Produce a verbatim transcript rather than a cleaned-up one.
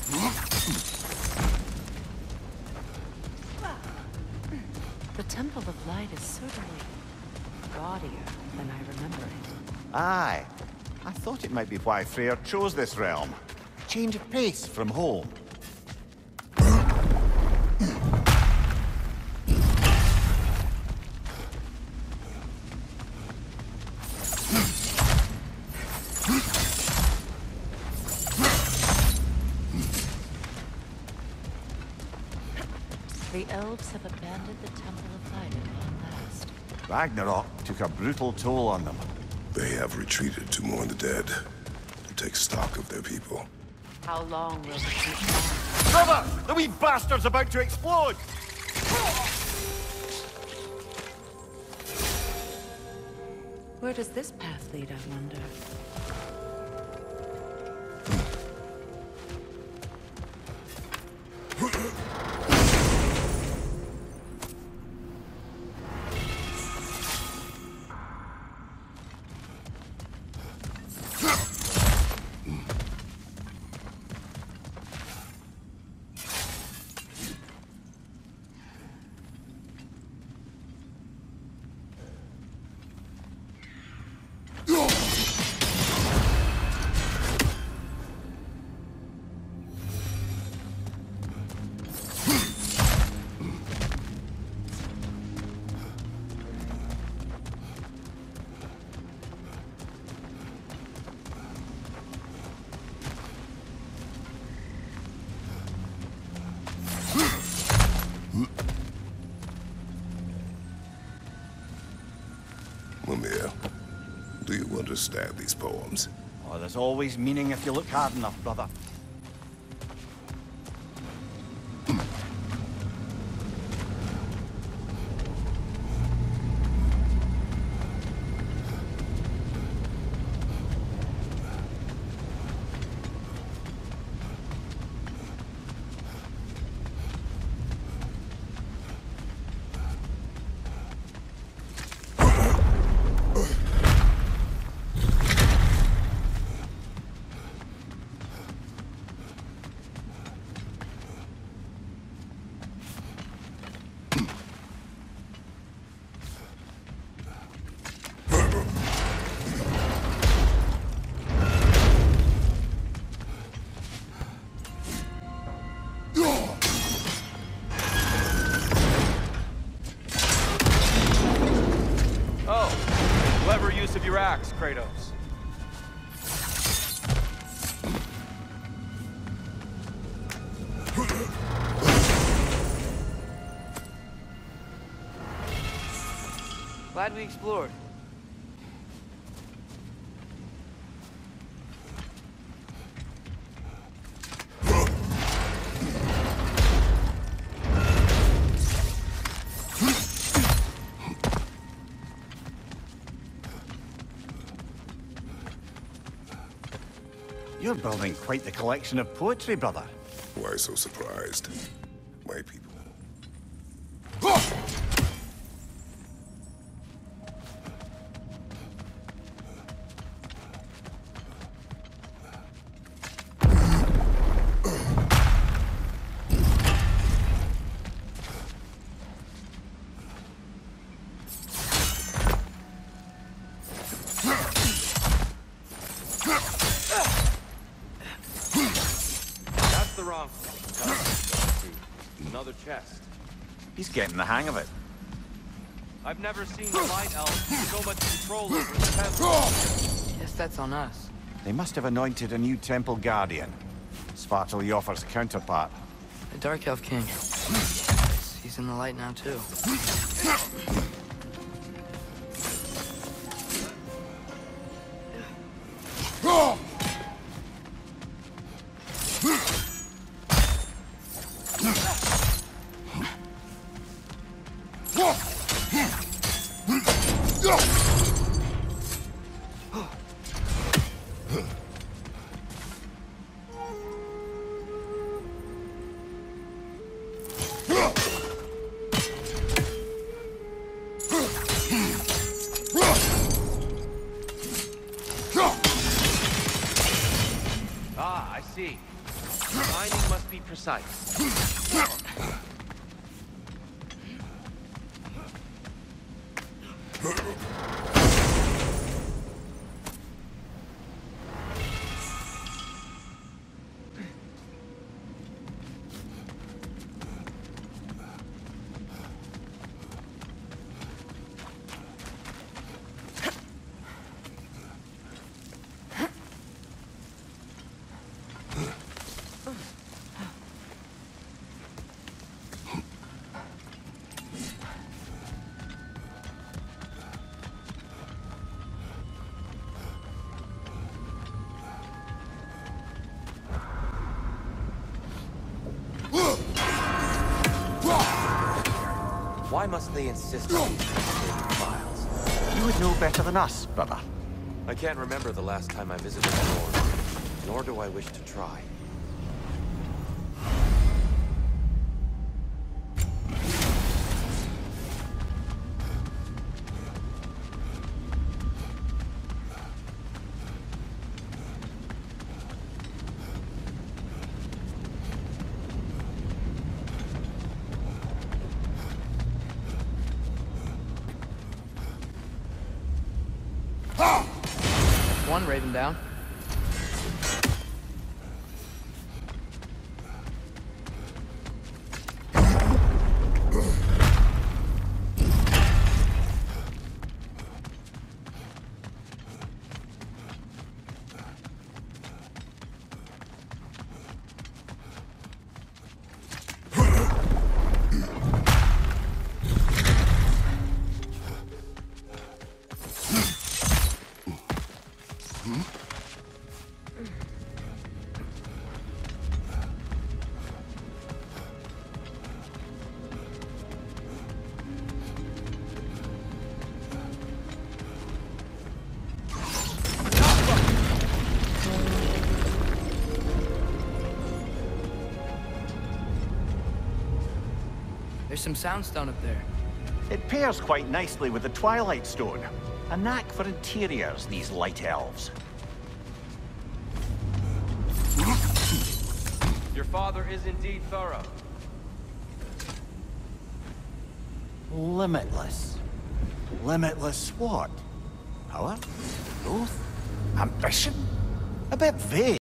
The Temple of Light is certainly gaudier than I remember it. Aye. I thought it might be why Freyr chose this realm. Change of pace from home. The elves have abandoned the Temple of Light at long last. Ragnarok took a brutal toll on them. They have retreated to mourn the dead, to take stock of their people. How long will it be? Brother! The wee bastard's about to explode! Where does this path lead, I wonder? Mimir, do you understand these poems? Oh, there's always meaning if you look hard enough, brother. Of your axe, Kratos. Glad we explored. You're building quite the collection of poetry, brother. Why so surprised? My people. Another chest. He's getting the hang of it. I've never seen the Light Elves with so much control over the temple. Guess that's on us. They must have anointed a new temple guardian. Svartalf's counterpart. The Dark Elf King. He's in the light now, too. Timing must be precise. Why must they insist on these files? You would know better than us, brother. I can't remember the last time I visited the Lord, nor do I wish to try. One Raven down. There's some soundstone up there. It pairs quite nicely with the Twilight Stone. A knack for interiors, these light elves. Your father is indeed thorough. Limitless. Limitless what? Power? Growth? Ambition? A bit vague.